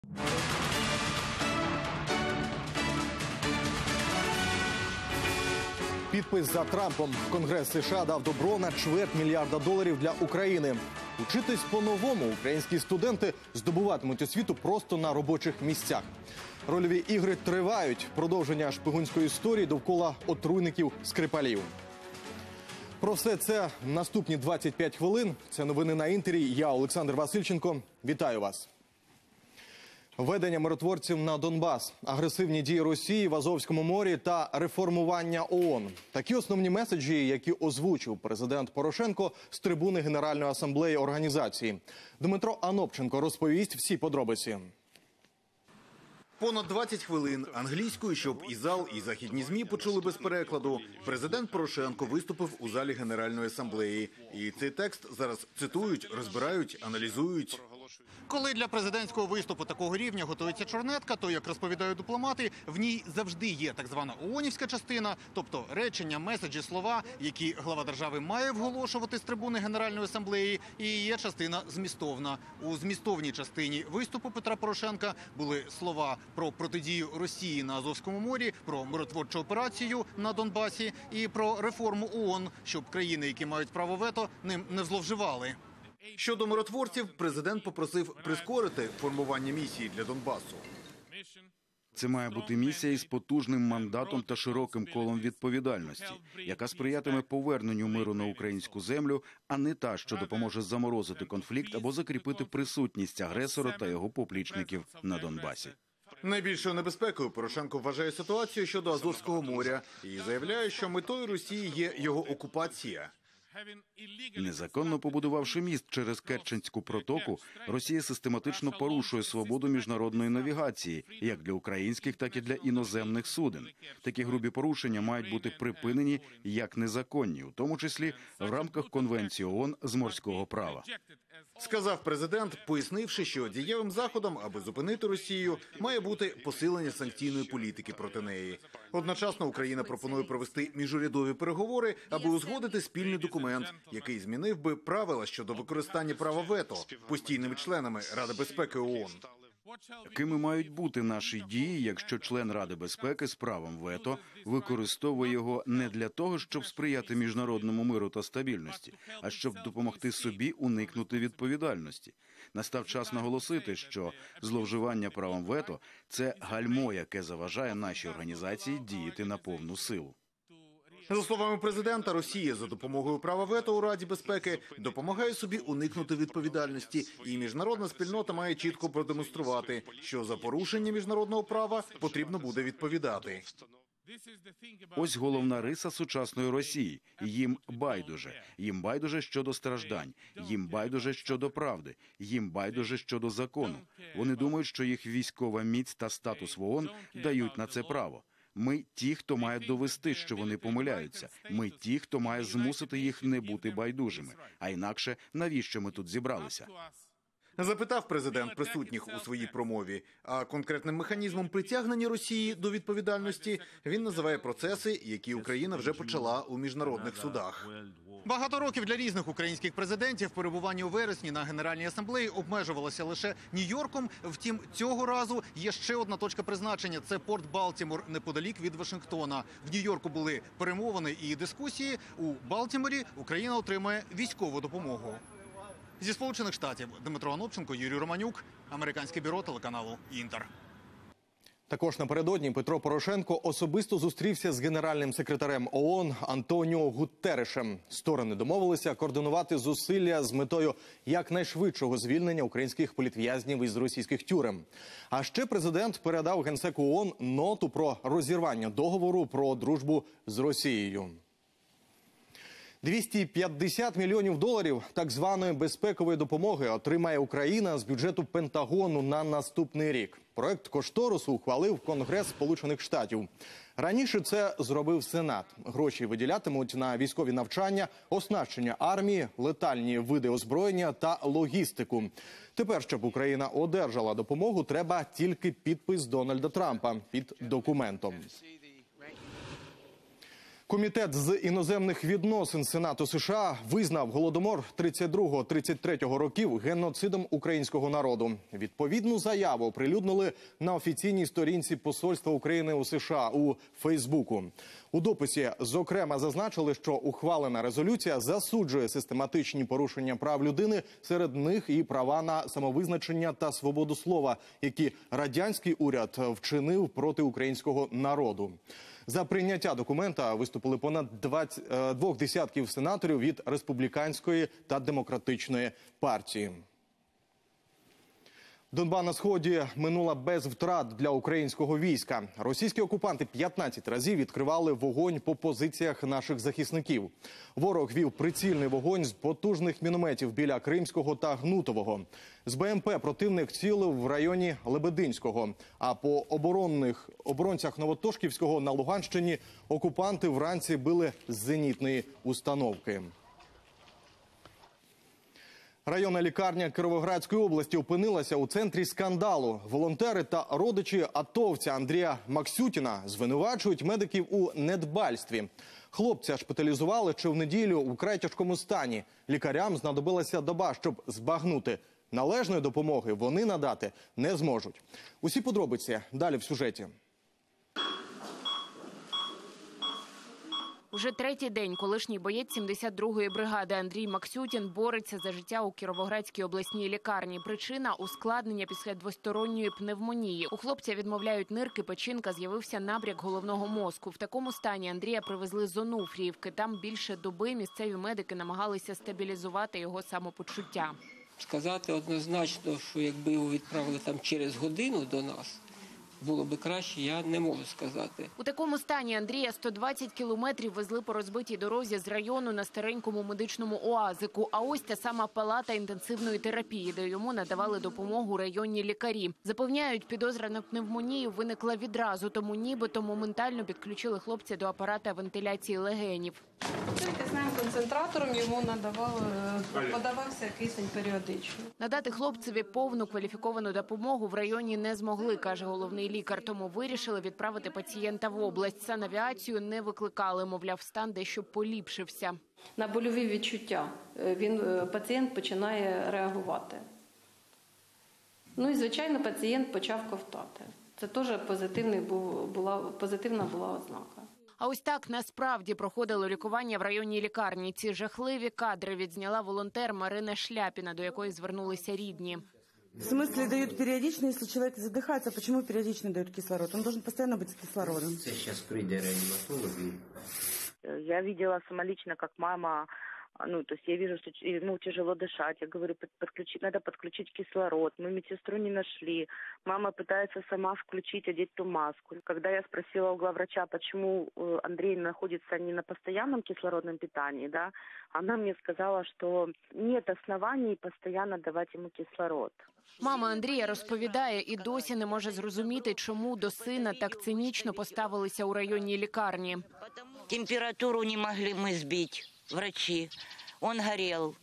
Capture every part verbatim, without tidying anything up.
Підпис за Трампом. Конгрес США дав добро на чверть мільярда доларів для України. Учитись по-новому українські студенти здобуватимуть освіту просто на робочих місцях. Рольові ігри тривають. Продовження шпигунської історії довкола отруйників Скрипалів. Про все це наступні двадцять п'ять хвилин. Це новини на Інтері. Я Олександр Васильченко. Вітаю вас. Введення миротворців на Донбас, агресивні дії Росії в Азовському морі та реформування ООН. Такі основні меседжі, які озвучив президент Порошенко з трибуни Генеральної асамблеї організації. Дмитро Анопченко розповість всі подробиці. Понад двадцять хвилин англійською, щоб і зал, і західні ЗМІ почули без перекладу. Президент Порошенко виступив у залі Генеральної асамблеї. І цей текст зараз цитують, розбирають, аналізують. Коли для президентського виступу такого рівня готується чорнетка, то, як розповідають дипломати, в ній завжди є так звана ООНівська частина, тобто речення, меседжі, слова, які глава держави має вголошувати з трибуни Генеральної асамблеї, і є частина змістовна. У змістовній частині виступу Петра Порошенка були слова про протидію Росії на Азовському морі, про миротворчу операцію на Донбасі і про реформу ООН, щоб країни, які мають право вето, ним не зловживали. Щодо миротворців, президент попросив прискорити формування місії для Донбасу. Це має бути місія із потужним мандатом та широким колом відповідальності, яка сприятиме поверненню миру на українську землю, а не та, що допоможе заморозити конфлікт або закріпити присутність агресора та його поплічників на Донбасі. Найбільшою небезпекою Порошенко вважає ситуацію щодо Азовського моря і заявляє, що метою Росії є його окупація. Незаконно побудувавши міст через Керченську протоку, Росія систематично порушує свободу міжнародної навігації, як для українських, так і для іноземних суден. Такі грубі порушення мають бути припинені як незаконні, у тому числі в рамках Конвенції ООН з морського права. Сказав президент, пояснивши, що дієвим заходом, аби зупинити Росію, має бути посилення санкційної політики проти неї. Одночасно Україна пропонує провести міжурядові переговори, аби узгодити спільний документ, який змінив би правила щодо використання права вето постійними членами Ради безпеки ООН. Якими мають бути наші дії, якщо член Ради безпеки з правом вето використовує його не для того, щоб сприяти міжнародному миру та стабільності, а щоб допомогти собі уникнути відповідальності? Настав час наголосити, що зловживання правом вето – це гальмо, яке заважає нашій організації діяти на повну силу. За словами президента, Росія за допомогою права вето у Раді безпеки допомагає собі уникнути відповідальності, і міжнародна спільнота має чітко продемонструвати, що за порушення міжнародного права потрібно буде відповідати. Ось головна риса сучасної Росії. Їм байдуже. Їм байдуже щодо страждань. Їм байдуже щодо правди. Їм байдуже щодо закону. Вони думають, що їх військова міць та статус в ООН дають на це право. Ми ті, хто має довести, що вони помиляються. Ми ті, хто має змусити їх не бути байдужими. А інакше, навіщо ми тут зібралися? Запитав президент присутніх у своїй промові. А конкретним механізмом притягнення Росії до відповідальності він називає процеси, які Україна вже почала у міжнародних судах. Багато років для різних українських президентів перебування у вересні на Генеральній асамблеї обмежувалося лише Нью-Йорком. Втім, цього разу є ще одна точка призначення – це порт Балтімор, неподалік від Вашингтона. В Нью-Йорку були перемовини і дискусії. У Балтіморі Україна отримає військову допомогу. Зі Сполучених Штатів Дмитро Анопченко, Юрій Романюк, американське бюро телеканалу «Інтер». Також напередодні Петро Порошенко особисто зустрівся з генеральним секретарем ООН Антоніо Гуттерешем. Сторони домовилися координувати зусилля з метою якнайшвидшого звільнення українських політв'язнів із російських тюрем. А ще президент передав генсеку ООН ноту про розірвання договору про дружбу з Росією. двісті п'ятдесят мільйонів доларів так званої безпекової допомоги отримає Україна з бюджету Пентагону на наступний рік. Проект кошторису ухвалив Конгрес Сполучених Штатів. Раніше це зробив Сенат. Гроші виділятимуть на військові навчання, оснащення армії, летальні види озброєння та логістику. Тепер, щоб Україна одержала допомогу, треба тільки підпис Дональда Трампа під документом. Комітет з іноземних відносин Сенату США визнав Голодомор тридцять другого - тридцять третього років геноцидом українського народу. Відповідну заяву оприлюднили на офіційній сторінці Посольства України у США у Фейсбуку. У дописі, зокрема, зазначили, що ухвалена резолюція засуджує систематичні порушення прав людини, серед них і права на самовизначення та свободу слова, які радянський уряд вчинив проти українського народу. За прийняття документа виступили понад двадцять, двох десятків сенаторів від республіканської та демократичної партії. Донбас на сході минула без втрат для українського війська. Російські окупанти п'ятнадцять разів відкривали вогонь по позиціях наших захисників. Ворог вів прицільний вогонь з потужних мінометів біля Кримського та Гнутового. З БМП противник цілив в районі Лебединського. А по оборонних оборонцях Новотошківського на Луганщині окупанти вранці били з зенітної установки. Районна лікарня Кіровоградської області опинилася у центрі скандалу. Волонтери та родичі атовця Андрія Максютіна звинувачують медиків у недбальстві. Хлопця шпиталізували ще в неділю у вкрай тяжкому стані. Лікарям знадобилася доба, щоб збагнути. Належної допомоги вони надати не зможуть. Усі подробиці далі в сюжеті. Уже третій день колишній боєць сімдесят другої бригади Андрій Максютін бореться за життя у Кіровоградській обласній лікарні. Причина – ускладнення після двосторонньої пневмонії. У хлопця відмовляють нирки, печінка, з'явився набряк головного мозку. В такому стані Андрія привезли з Онуфріївки. Там більше доби місцеві медики намагалися стабілізувати його самопочуття. Сказати однозначно, що якби його відправили там через годину до нас, було би краще, я не можу сказати. У такому стані Андрія сто двадцять кілометрів везли по розбитій дорозі з району на старенькому медичному уазику. А ось та сама палата інтенсивної терапії, де йому надавали допомогу районні лікарі. Запевняють, підозра на пневмонію виникла відразу, тому нібито моментально підключили хлопця до апарата вентиляції легенів. Кисневим концентратором йому надавали, подавався кисень періодично. Надати хлопцеві повну кваліфіковану допомогу в районі не змогли, каже головний лікар, тому вирішили відправити пацієнта в область. Санавіацію не викликали, мовляв, стан дещо поліпшився. На больові відчуття він, пацієнт починає реагувати. Ну і, звичайно, пацієнт почав ковтати. Це теж позитивний був, була, позитивна була ознака. А ось так насправді проходило лікування в районній лікарні. Ці жахливі кадри відзняла волонтер Марина Шляпіна, до якої звернулися рідні. В смысле дают периодично, если человек задыхается, почему периодично дают кислород? Он должен постоянно быть с кислородом. Сейчас придет реаниматолог. Я видела самолично, как мама, ну, то есть я вижу, что ему тяжело дышать. Я говорю, подключить, надо подключить кислород. Мы медсестру не нашли. Мама пытается сама включить, одеть ту маску. Когда я спросила у главврача, почему Андрей находится не на постоянном кислородном питании, да, она мне сказала, что нет оснований постоянно давать ему кислород. Мама Андрія розповідає, і досі не може зрозуміти, чому до сина так цинічно поставилися у районній лікарні. Температуру не могли мы сбить, врачи. Он горел.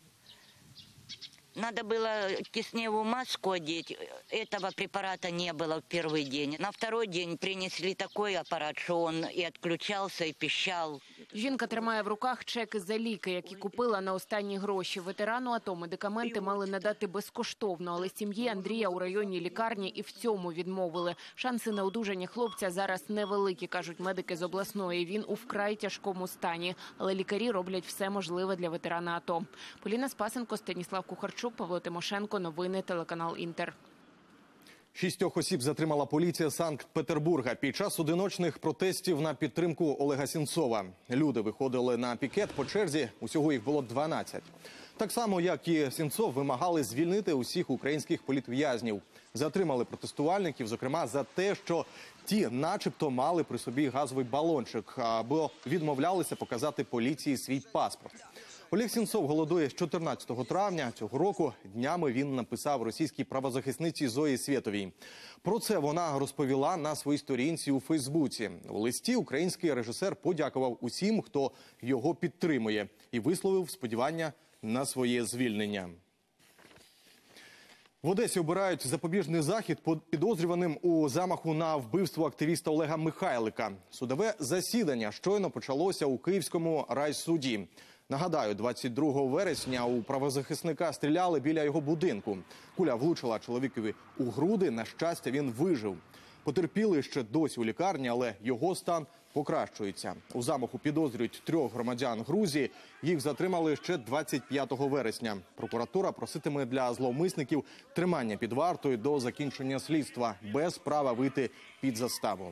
Надо было кисневую маску одеть. Этого препарата не было в первый день. На второй день принесли такой аппарат, что он и отключался, и пищал. Жінка тримає в руках чеки за ліки, які купила на останні гроші. Ветерану АТО медикаменти мали надати безкоштовно, але сім'ї Андрія у районній лікарні і в цьому відмовили. Шанси на одужання хлопця зараз невеликі, кажуть медики з обласної. Він у вкрай тяжкому стані, але лікарі роблять все можливе для ветерана АТО. Поліна Спасенко, Станіслав Кухарчук, Павло Тимошенко. Новини, телеканал «Інтер». Шістьох осіб затримала поліція Санкт-Петербурга під час одиночних протестів на підтримку Олега Сенцова. Люди виходили на пікет по черзі, усього їх було дванадцять. Так само, як і Сенцов, вимагали звільнити усіх українських політв'язнів. Затримали протестувальників, зокрема, за те, що ті начебто мали при собі газовий балончик, або відмовлялися показати поліції свій паспорт. Олег Сенцов голодує з чотирнадцятого травня цього року. Днями він написав російській правозахисниці Зої Свєтовій. Про це вона розповіла на своїй сторінці у Фейсбуці. У листі український режисер подякував усім, хто його підтримує, і висловив сподівання на своє звільнення. В Одесі обирають запобіжний захід підозрюваним у замаху на вбивство активіста Олега Михайлика. Судове засідання щойно почалося у Київському райсуді. Нагадаю, двадцять другого вересня у правозахисника стріляли біля його будинку. Куля влучила чоловікові у груди, на щастя, він вижив. Потерпілий ще досі у лікарні, але його стан покращується. У замаху підозрюють трьох громадян Грузії. Їх затримали ще двадцять п'ятого вересня. Прокуратура проситиме для зловмисників тримання під вартою до закінчення слідства, без права вийти під заставу.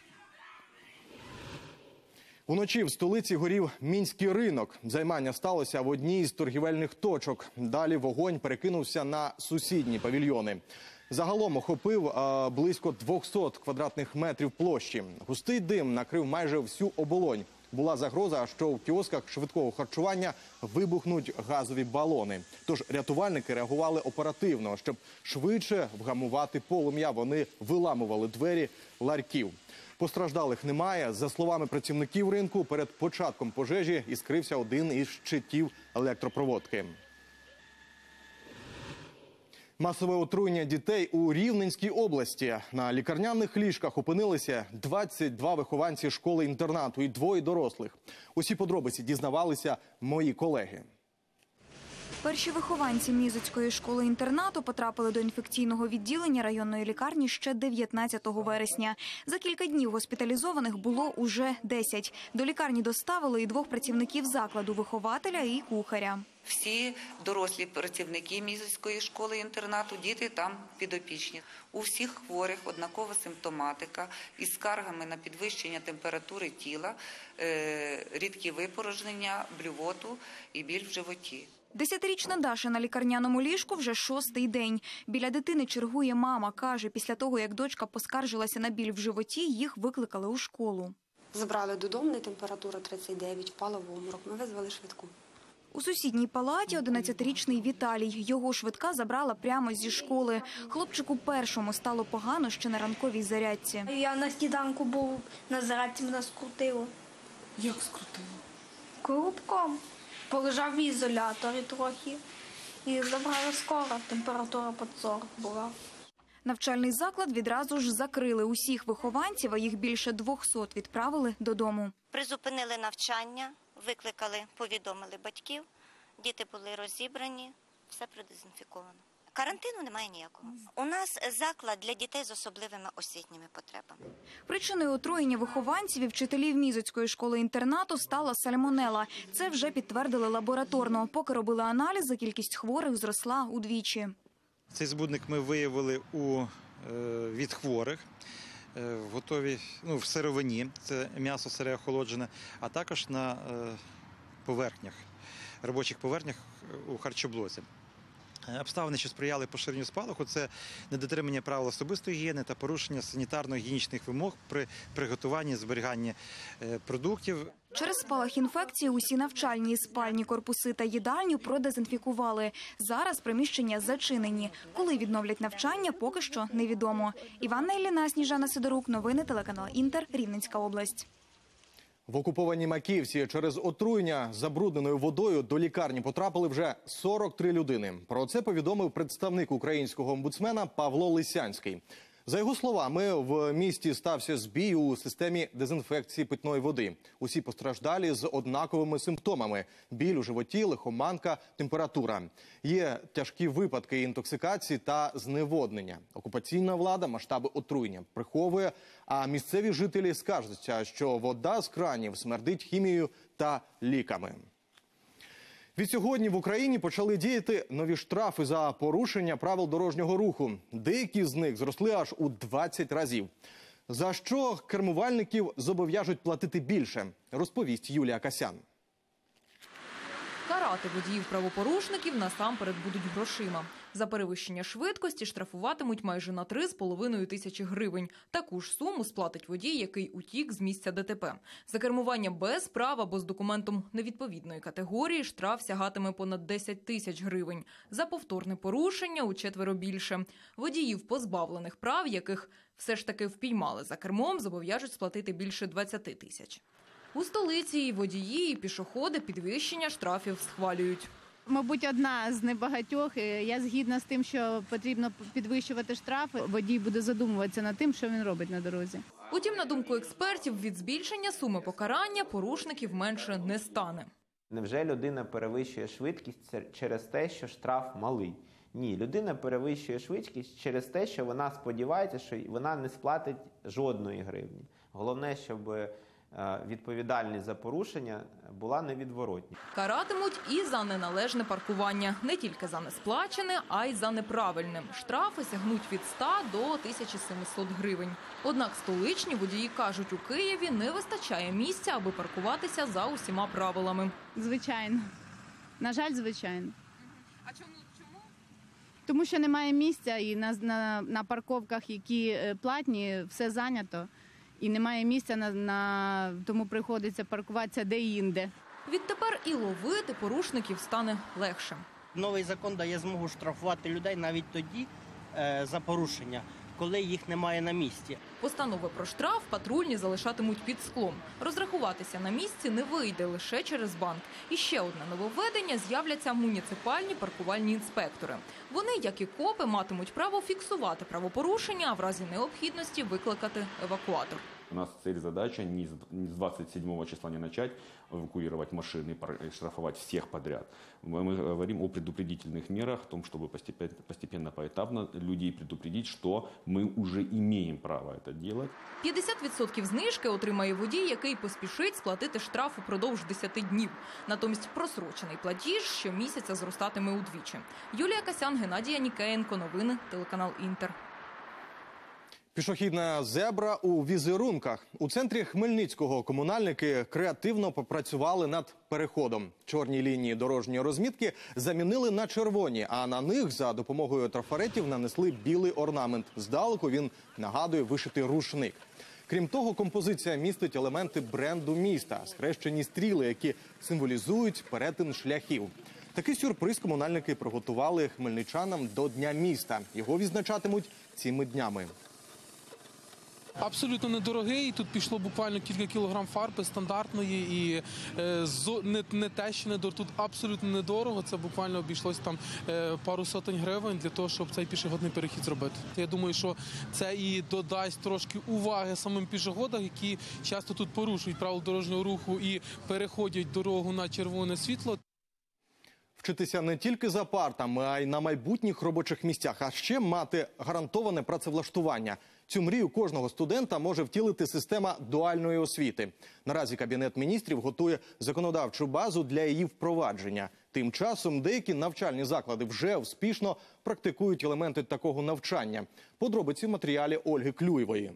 Уночі в столиці горів Мінський ринок. Займання сталося в одній з торгівельних точок. Далі вогонь перекинувся на сусідні павільйони. Загалом охопив а, близько двохсот квадратних метрів площі. Густий дим накрив майже всю оболонь. Була загроза, що в кіосках швидкого харчування вибухнуть газові балони. Тож рятувальники реагували оперативно. Щоб швидше вгамувати полум'я, вони виламували двері ларьків. Постраждалих немає. За словами працівників ринку, перед початком пожежі іскрився один із щитів електропроводки. Масове отруєння дітей у Рівненській області. На лікарняних ліжках опинилися двадцять два вихованці школи-інтернату і двоє дорослих. Усі подробиці дізнавалися мої колеги. Перші вихованці Мізоцької школи-інтернату потрапили до інфекційного відділення районної лікарні ще дев'ятнадцятого вересня. За кілька днів госпіталізованих було уже десять. До лікарні доставили і двох працівників закладу – вихователя і кухаря. Всі дорослі працівники Мізоцької школи-інтернату, діти там підопічні. У всіх хворих однакова симптоматика із скаргами на підвищення температури тіла, рідкі випорожнення, блювоту і біль в животі. Десятирічна Даша на лікарняному ліжку вже шостий день. Біля дитини чергує мама. Каже, після того, як дочка поскаржилася на біль в животі, їх викликали у школу. Забрали додому, температура тридцять дев'ять, впала в обморок. Ми визвали швидку. У сусідній палаті одинадцятирічний Віталій. Його швидка забрала прямо зі школи. Хлопчику першому стало погано ще на ранковій зарядці. Я на сніданку був, на зарядці мене скрутило. Як скрутило? Коробком. Полежав в ізоляторі трохи і забрали скоро. Температура під сорок була. Навчальний заклад відразу ж закрили. Усіх вихованців, а їх більше двохсот, відправили додому. Призупинили навчання, викликали, повідомили батьків, діти були розібрані, все продезінфіковано. Карантину немає ніякого. У нас заклад для дітей з особливими освітніми потребами. Причиною отруєння вихованців і вчителів Мізоцької школи-інтернату стала сальмонела. Це вже підтвердили лабораторно. Поки робили аналізи, кількість хворих зросла удвічі. Цей збудник ми виявили у, від хворих. В готовій, ну, в сировині, це м'ясо сире охолоджене, а також на поверхнях, робочих поверхнях у харчоблоці. Обставини, що сприяли поширенню спалаху, це недотримання правил особистої гігієни та порушення санітарно-гігієнічних вимог при приготуванні і зберіганні продуктів. Через спалах інфекції усі навчальні, спальні корпуси та їдальню продезінфікували. Зараз приміщення зачинені. Коли відновлять навчання, поки що невідомо. Іванна Ілліна, Сніжана Сидорук, новини телеканал Інтер, Рівненська область. В окупованій Макіївці через отруєння забрудненою водою до лікарні потрапили вже сорок три людини. Про це повідомив представник українського омбудсмена Павло Лисянський. За його словами, в місті стався збій у системі дезінфекції питної води. Усі постраждалі з однаковими симптомами – біль у животі, лихоманка, температура. Є тяжкі випадки інтоксикації та зневоднення. Окупаційна влада масштаби отруєння приховує, а місцеві жителі скаржаться, що вода з кранів смердить хімією та ліками. Відсьогодні в Україні почали діяти нові штрафи за порушення правил дорожнього руху. Деякі з них зросли аж у двадцять разів. За що кермувальників зобов'яжуть платити більше, розповість Юлія Касян. Карати водіїв-правопорушників насамперед будуть грошима. За перевищення швидкості штрафуватимуть майже на три з половиною тисячі гривень. Таку ж суму сплатить водій, який утік з місця ДТП. За кермування без прав або з документом невідповідної категорії штраф сягатиме понад десять тисяч гривень. За повторне порушення у четверо більше. Водіїв, позбавлених прав, яких все ж таки впіймали за кермом, зобов'яжуть сплатити більше двадцять тисяч. У столиці і водії, і пішоходи підвищення штрафів схвалюють. Мабуть, одна з небагатьох. Я згідна з тим, що потрібно підвищувати штрафи. Водій буде задумуватися над тим, що він робить на дорозі. Утім, на думку експертів, від збільшення суми покарання порушників менше не стане. Невже людина перевищує швидкість через те, що штраф малий? Ні, людина перевищує швидкість через те, що вона сподівається, що вона не сплатить жодної гривні. Головне, щоб відповідальність за порушення була невідворотна. Каратимуть і за неналежне паркування. Не тільки за несплачене, а й за неправильне. Штрафи сягнуть від ста до тисячі сімсот гривень. Однак столичні водії кажуть, у Києві не вистачає місця, аби паркуватися за усіма правилами. Звичайно. На жаль, звичайно. А чому? Чому? Тому що немає місця і на, на, на парковках, які платні, все зайнято. І немає місця, на, на тому приходиться паркуватися де-інде. Відтепер і ловити порушників стане легше. Новий закон дає змогу штрафувати людей навіть тоді е, за порушення, коли їх немає на місці. Постанови про штраф патрульні залишатимуть під склом. Розрахуватися на місці не вийде лише через банк. І ще одне нововведення – з'являться муніципальні паркувальні інспектори. Вони, як і копи, матимуть право фіксувати правопорушення, а в разі необхідності викликати евакуатор. У нас цель, задача не с двадцать седьмого числа не начать эвакуировать машины и штрафовать всех подряд. Мы говорим о предупредительных мерах, о том, чтобы постепенно, постепенно, поэтапно людей предупредить, что мы уже имеем право это делать. п'ятдесят відсотків знижки отримає водій, який поспішить сплатити штраф упродовж десяти днів. Натомість просрочений платіж щомісяця зростатиме удвічі. Юлія Касян, Геннадій Анікеєнко. Новини, телеканал Інтер. Пішохідна зебра у візерунках. У центрі Хмельницького комунальники креативно попрацювали над переходом. Чорні лінії дорожньої розмітки замінили на червоні, а на них за допомогою трафаретів нанесли білий орнамент. Здалеку він нагадує вишитий рушник. Крім того, композиція містить елементи бренду міста – схрещені стріли, які символізують перетин шляхів. Такий сюрприз комунальники приготували хмельничанам до Дня міста. Його відзначатимуть цими днями. Абсолютно недорогий, тут пішло буквально кілька кілограм фарби стандартної і е, зо, не, не те, що недорого, тут абсолютно недорого, це буквально обійшлось там е, пару сотень гривень для того, щоб цей пішохідний перехід зробити. Я думаю, що це і додасть трошки уваги самим пішоходам, які часто тут порушують правила дорожнього руху і переходять дорогу на червоне світло. Вчитися не тільки за партами, а й на майбутніх робочих місцях, а ще мати гарантоване працевлаштування. Цю мрію кожного студента може втілити система дуальної освіти. Наразі Кабінет міністрів готує законодавчу базу для її впровадження. Тим часом деякі навчальні заклади вже успішно практикують елементи такого навчання. Подробиці в матеріалі Ольги Клюєвої.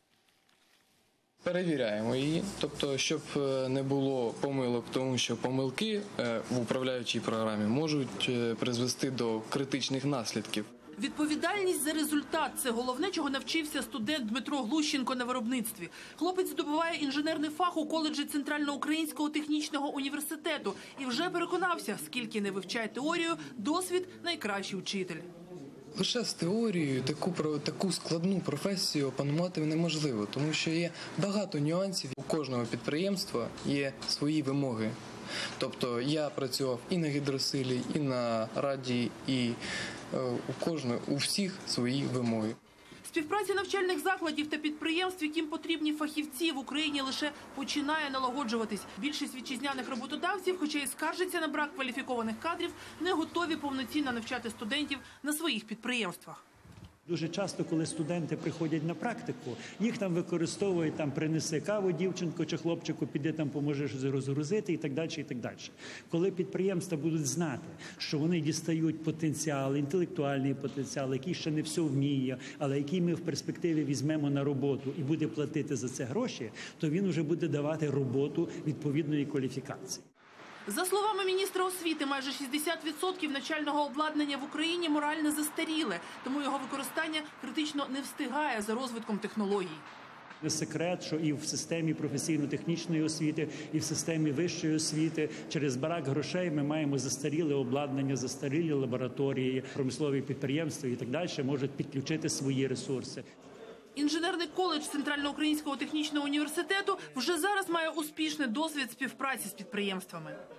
Перевіряємо її, тобто, щоб не було помилок, тому що помилки в управляючій програмі можуть призвести до критичних наслідків. Відповідальність за результат – це головне, чого навчився студент Дмитро Глущенко на виробництві. Хлопець здобуває інженерний фах у коледжі Центральноукраїнського технічного університету і вже переконався, скільки не вивчає теорію, досвід – найкращий учитель. Лише з теорією таку, таку складну професію опанувати неможливо, тому що є багато нюансів. У кожного підприємства є свої вимоги. Тобто я працював і на гідросилі, і на радії, і е, у кожного, у всіх свої вимоги. Співпраця навчальних закладів та підприємств, яким потрібні фахівці, в Україні лише починає налагоджуватись. Більшість вітчизняних роботодавців, хоча й скаржаться на брак кваліфікованих кадрів, не готові повноцінно навчати студентів на своїх підприємствах. Дуже часто, коли студенти приходять на практику, їх там використовують, там принеси каву дівчинку чи хлопчику, піди там поможеш розгрузити і так далі, і так далі. Коли підприємства будуть знати, що вони дістають потенціал, інтелектуальний потенціал, який ще не все вміє, але який ми в перспективі візьмемо на роботу і буде платити за це гроші, то він вже буде давати роботу відповідної кваліфікації. За словами міністра освіти, майже шістдесят відсотків навчального обладнання в Україні морально застаріле, тому його використання критично не встигає за розвитком технологій. Не секрет, що і в системі професійно-технічної освіти, і в системі вищої освіти через брак грошей ми маємо застаріле обладнання, застарілі лабораторії, промислові підприємства і так далі можуть підключити свої ресурси. Інженерний коледж Центральноукраїнського технічного університету вже зараз має успішний досвід співпраці з підприємствами.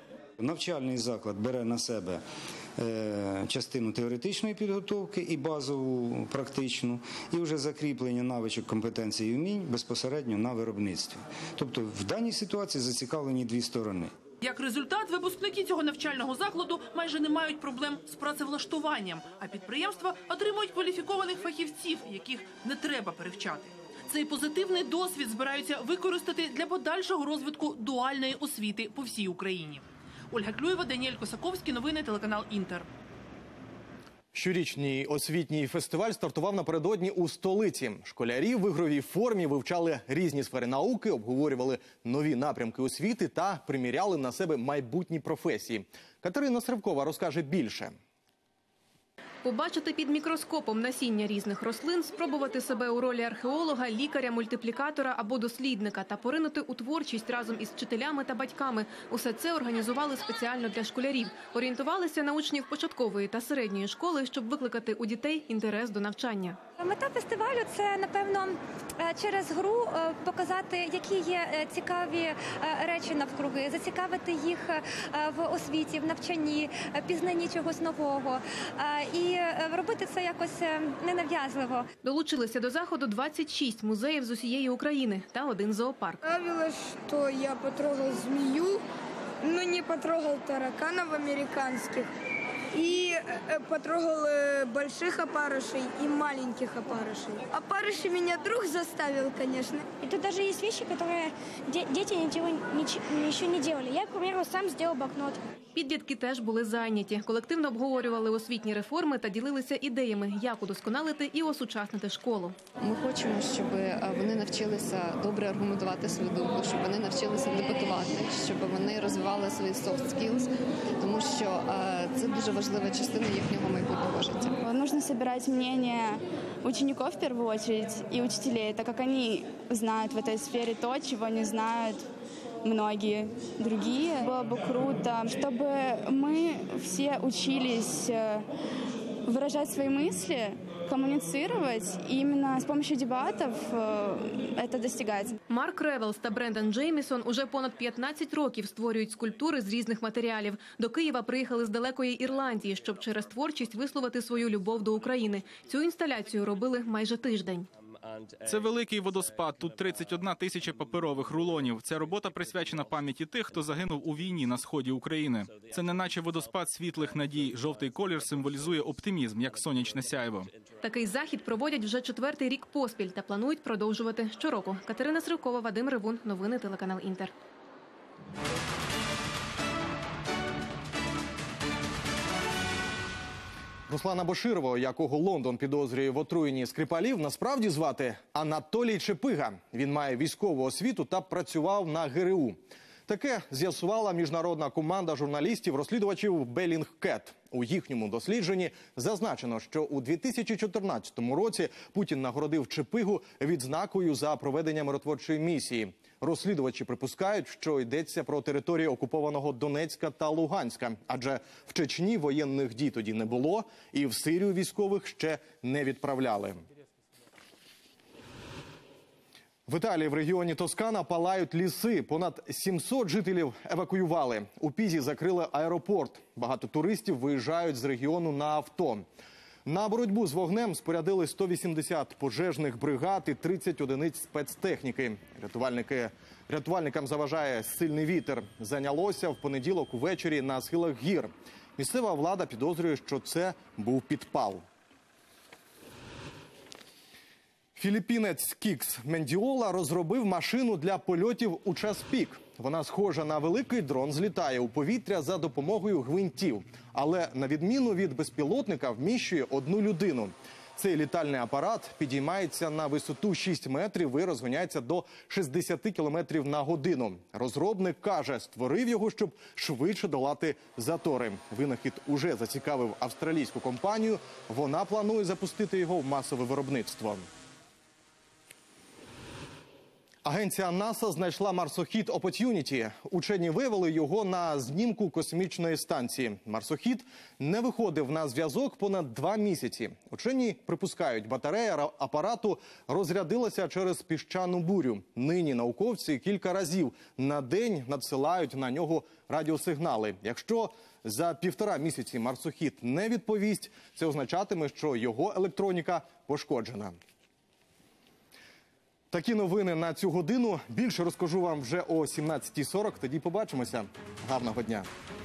Навчальний заклад бере на себе частину теоретичної підготовки і базову практичну, і вже закріплення навичок, компетенцій і вмінь безпосередньо на виробництві. Тобто в даній ситуації зацікавлені дві сторони. Як результат, випускники цього навчального закладу майже не мають проблем з працевлаштуванням, а підприємства отримують кваліфікованих фахівців, яких не треба перевчати. Цей позитивний досвід збираються використати для подальшого розвитку дуальної освіти по всій Україні. Ольга Клюєва, Даніель Косаковський, новини, телеканал «Інтер». Щорічний освітній фестиваль стартував напередодні у столиці. Школярі в ігровій формі вивчали різні сфери науки, обговорювали нові напрямки освіти та приміряли на себе майбутні професії. Катерина Сривкова розкаже більше. Побачити під мікроскопом насіння різних рослин, спробувати себе у ролі археолога, лікаря, мультиплікатора або дослідника та поринути у творчість разом із вчителями та батьками. Усе це організували спеціально для школярів. Орієнтувалися на учнів початкової та середньої школи, щоб викликати у дітей інтерес до навчання. Мета фестивалю – це, напевно, через гру показати, які є цікаві речі навкруги, зацікавити їх в освіті, в навчанні, пізнанні чогось нового. І робити це якось ненав'язливо. Долучилися до заходу двадцять шість музеїв з усієї України та один зоопарк. Нравилось, що я потрогав змію, але не потрогав тараканів американських. И потрогал больших опарышей и маленьких опарышей. Опарыши меня друг заставил, конечно. И тут даже есть вещи, которые дети ничего, ничего, еще не делали. Я, к примеру, сам сделал блокнот. Підлітки теж були зайняті. Колективно обговорювали освітні реформи та ділилися ідеями, як удосконалити і осучаснити школу. Ми хочемо, щоб вони навчилися добре аргументувати свою думку, щоб вони навчилися дебатувати, щоб вони розвивали свої soft skills, тому що це дуже важлива частина їхнього майбутнього життя. Нужно собирать мнение учеников в первую очередь и учителей, так как они знают в этой сфере то, чего не знают многие другие. Было бы круто, чтобы мы все учились выражать свои мысли, коммуницировать, и именно с помощью дебатов это достигается. Марк Ревелс та Брендан Джеймісон уже понад п'ятнадцять років створюють скульптури з різних матеріалів. До Києва приїхали з далекої Ірландії, щоб через творчість висловити свою любов до України. Цю інсталяцію робили майже тиждень. Це великий водоспад, тут тридцять одна тисяча паперових рулонів. Ця робота присвячена пам'яті тих, хто загинув у війні на сході України. Це не наче водоспад світлих надій. Жовтий колір символізує оптимізм, як сонячне сяйво. Такий захід проводять вже четвертий рік поспіль та планують продовжувати щороку. Катерина Сривкова, Вадим Рибун, новини, телеканал «Інтер». Руслана Боширова, якого Лондон підозрює в отруєнні Скрипалів, насправді звати Анатолій Чепига. Він має військову освіту та працював на ГРУ. Таке з'ясувала міжнародна команда журналістів-розслідувачів Белінгкет. У їхньому дослідженні зазначено, що у дві тисячі чотирнадцятому році Путін нагородив Чепигу відзнакою за проведення миротворчої місії. Розслідувачі припускають, що йдеться про території окупованого Донецька та Луганська, адже в Чечні воєнних дій тоді не було і в Сирію військових ще не відправляли. В Італії в регіоні Тоскана палають ліси. Понад сімсот жителів евакуювали. У Пізі закрили аеропорт. Багато туристів виїжджають з регіону на авто. На боротьбу з вогнем спорядили сто вісімдесят пожежних бригад і тридцять одиниць спецтехніки. Рятувальники, рятувальникам заважає сильний вітер. Зайнялося в понеділок увечері на схилах гір. Місцева влада підозрює, що це був підпал. Філіппінець Кікс Мендіола розробив машину для польотів у час пік. Вона схожа на великий дрон, злітає у повітря за допомогою гвинтів. Але на відміну від безпілотника вміщує одну людину. Цей літальний апарат підіймається на висоту шість метрів і розгоняється до шістдесят кілометрів на годину. Розробник каже, створив його, щоб швидше долати затори. Винахід уже зацікавив австралійську компанію. Вона планує запустити його в масове виробництво. Агенція НАСА знайшла марсохід Opportunity. Учені виявили його на знімку космічної станції. Марсохід не виходив на зв'язок понад два місяці. Учені припускають, батарея апарату розрядилася через піщану бурю. Нині науковці кілька разів на день надсилають на нього радіосигнали. Якщо за півтора місяці марсохід не відповість, це означатиме, що його електроніка пошкоджена. Такі новини на цю годину. Більше розкажу вам вже о сімнадцятій сорок. Тоді побачимося. Гарного дня.